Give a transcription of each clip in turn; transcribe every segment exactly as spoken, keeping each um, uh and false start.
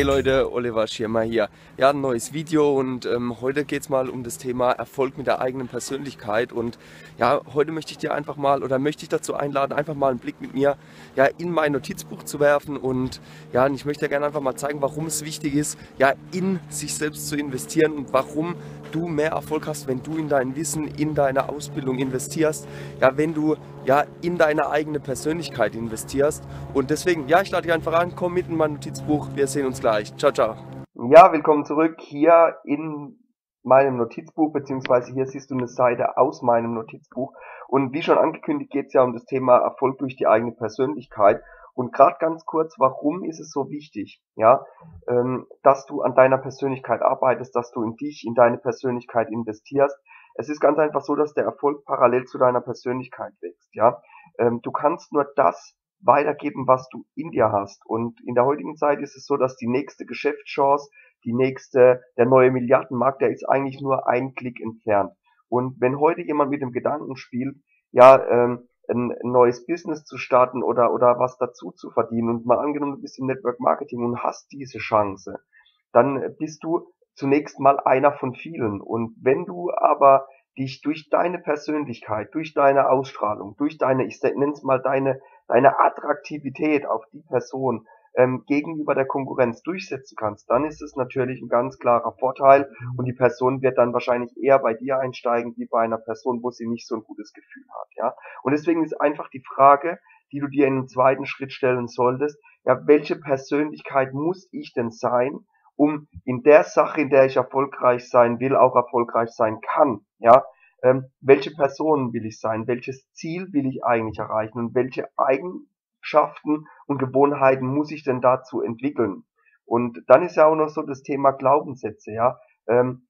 Leute, Oliver Schirmer hier. Ja, ein neues Video und ähm, heute geht es mal um das Thema Erfolg mit der eigenen Persönlichkeit. Und ja, heute möchte ich dir einfach mal oder möchte ich dazu einladen, einfach mal einen Blick mit mir ja, in mein Notizbuch zu werfen. Und ja, und ich möchte dir gerne einfach mal zeigen, warum es wichtig ist, ja, in sich selbst zu investieren und warum du mehr Erfolg hast, wenn du in dein Wissen, in deine Ausbildung investierst, ja, wenn du ja in deine eigene Persönlichkeit investierst. Und deswegen, ja, ich lade dich einfach an, komm mit in mein Notizbuch, wir sehen uns gleich. Ciao, ciao. Ja, willkommen zurück hier in meinem Notizbuch, beziehungsweise hier siehst du eine Seite aus meinem Notizbuch. Und wie schon angekündigt, geht es ja um das Thema Erfolg durch die eigene Persönlichkeit. Und gerade ganz kurz, warum ist es so wichtig, ja, ähm, dass du an deiner Persönlichkeit arbeitest, dass du in dich, in deine Persönlichkeit investierst. Es ist ganz einfach so, dass der Erfolg parallel zu deiner Persönlichkeit wächst, ja. Ähm, du kannst nur das weitergeben, was du in dir hast. Und in der heutigen Zeit ist es so, dass die nächste Geschäftschance, die nächste, der neue Milliardenmarkt, der ist eigentlich nur ein Klick entfernt. Und wenn heute jemand mit dem Gedanken spielt, ja, ähm, ein, ein neues Business zu starten oder, oder was dazu zu verdienen und mal angenommen, du bist im Network Marketing und hast diese Chance, dann bist du zunächst mal einer von vielen. Und wenn du aber dich durch deine Persönlichkeit, durch deine Ausstrahlung, durch deine, ich nenne es mal deine, deine Attraktivität auf die Person ähm, gegenüber der Konkurrenz durchsetzen kannst, dann ist es natürlich ein ganz klarer Vorteil und die Person wird dann wahrscheinlich eher bei dir einsteigen, wie bei einer Person, wo sie nicht so ein gutes Gefühl hat, ja. Und deswegen ist einfach die Frage, die du dir in den zweiten Schritt stellen solltest, ja, welche Persönlichkeit muss ich denn sein, um in der Sache, in der ich erfolgreich sein will, auch erfolgreich sein kann, ja. Ähm, welche Person will ich sein? Welches Ziel will ich eigentlich erreichen? Und welche Eigenschaften und Gewohnheiten muss ich denn dazu entwickeln? Und dann ist ja auch noch so das Thema Glaubenssätze, ja. Ähm,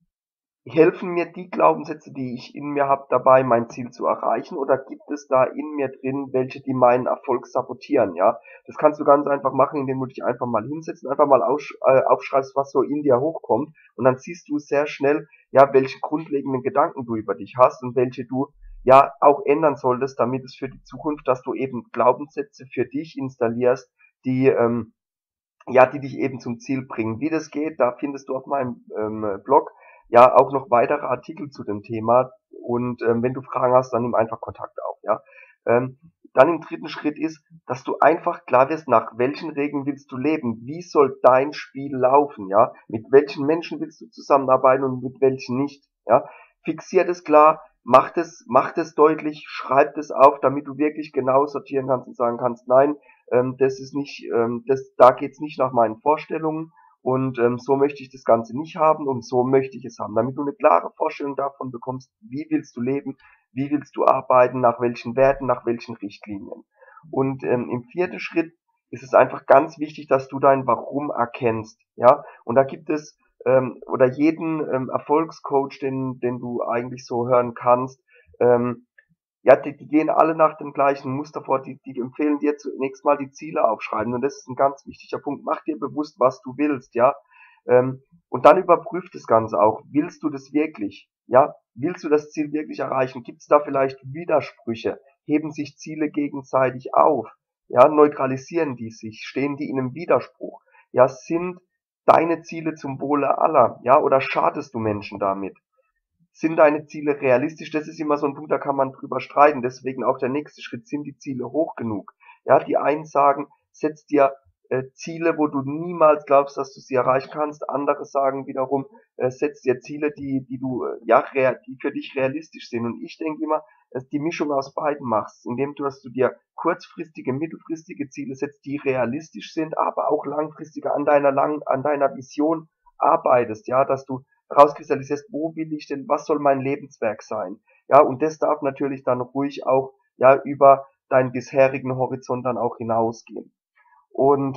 helfen mir die Glaubenssätze, die ich in mir habe, dabei, mein Ziel zu erreichen? Oder gibt es da in mir drin welche, die meinen Erfolg sabotieren, ja? Das kannst du ganz einfach machen, indem du dich einfach mal hinsetzt und einfach mal aufsch äh, aufschreibst, was so in dir hochkommt. Und dann siehst du sehr schnell, ja, welche grundlegenden Gedanken du über dich hast und welche du ja auch ändern solltest, damit es für die Zukunft, dass du eben Glaubenssätze für dich installierst, die ähm, ja, die dich eben zum Ziel bringen. Wie das geht, da findest du auf meinem ähm, Blog ja auch noch weitere Artikel zu dem Thema. Und ähm, wenn du Fragen hast, dann nimm einfach Kontakt auf. Ja. Ähm, dann im dritten Schritt ist, dass du einfach klar wirst, nach welchen Regeln willst du leben? Wie soll dein Spiel laufen? Ja, mit welchen Menschen willst du zusammenarbeiten und mit welchen nicht? Ja, fixier das klar, mach das, mach das deutlich, schreib das auf, damit du wirklich genau sortieren kannst und sagen kannst, nein, ähm, das ist nicht, ähm, das, da geht's nicht nach meinen Vorstellungen und ähm, so möchte ich das Ganze nicht haben und so möchte ich es haben, damit du eine klare Vorstellung davon bekommst, wie willst du leben, wie willst du arbeiten, nach welchen Werten, nach welchen Richtlinien. Und ähm, im vierten Schritt ist es einfach ganz wichtig, dass du dein Warum erkennst, ja. Und da gibt es ähm, oder jeden ähm, Erfolgscoach, den, den du eigentlich so hören kannst, ähm, ja, die, die gehen alle nach dem gleichen Muster vor, die, die empfehlen dir zunächst mal die Ziele aufschreiben und das ist ein ganz wichtiger Punkt. Mach dir bewusst, was du willst, ja. Ähm, und dann überprüf das Ganze auch. Willst du das wirklich? Ja, willst du das Ziel wirklich erreichen? Gibt es da vielleicht Widersprüche? Heben sich Ziele gegenseitig auf? Ja, neutralisieren die sich? Stehen die in einem Widerspruch? Ja, sind deine Ziele zum Wohle aller? Ja, oder schadest du Menschen damit? Sind deine Ziele realistisch? Das ist immer so ein Punkt, da kann man drüber streiten. Deswegen auch der nächste Schritt, sind die Ziele hoch genug? Ja, die einen sagen, setz dir äh, Ziele, wo du niemals glaubst, dass du sie erreichen kannst. Andere sagen wiederum, äh, setz dir Ziele, die, die du, äh, ja, rea- die für dich realistisch sind. Und ich denke immer, dass die Mischung aus beiden machst, indem du, dass du dir kurzfristige, mittelfristige Ziele setzt, die realistisch sind, aber auch langfristige an deiner lang, an deiner Vision arbeitest, ja, dass du rauskristallisierst, wo will ich denn, was soll mein Lebenswerk sein? Ja, und das darf natürlich dann ruhig auch, ja, über deinen bisherigen Horizont dann auch hinausgehen. Und,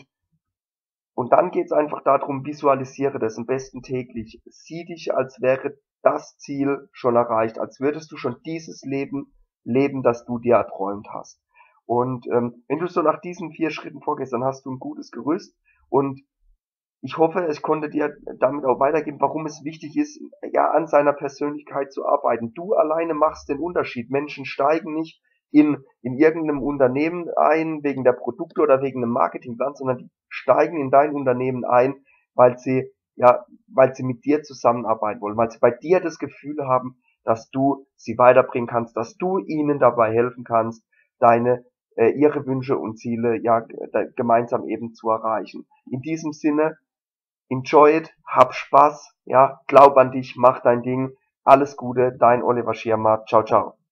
und dann geht's einfach darum, visualisiere das am besten täglich. Sieh dich, als wäre das Ziel schon erreicht, als würdest du schon dieses Leben leben, das du dir erträumt hast. Und ähm, wenn du so nach diesen vier Schritten vorgehst, dann hast du ein gutes Gerüst und ich hoffe, ich konnte dir damit auch weitergeben, warum es wichtig ist, ja, an seiner Persönlichkeit zu arbeiten. Du alleine machst den Unterschied. Menschen steigen nicht in, in irgendeinem Unternehmen ein, wegen der Produkte oder wegen einem Marketingplan, sondern die steigen in dein Unternehmen ein, weil sie, ja, weil sie mit dir zusammenarbeiten wollen, weil sie bei dir das Gefühl haben, dass du sie weiterbringen kannst, dass du ihnen dabei helfen kannst, deine, äh, ihre Wünsche und Ziele, ja, gemeinsam eben zu erreichen. In diesem Sinne, enjoy it, hab Spaß, ja, glaub an dich, mach dein Ding, alles Gute, dein Oliver Schirmer, ciao, ciao.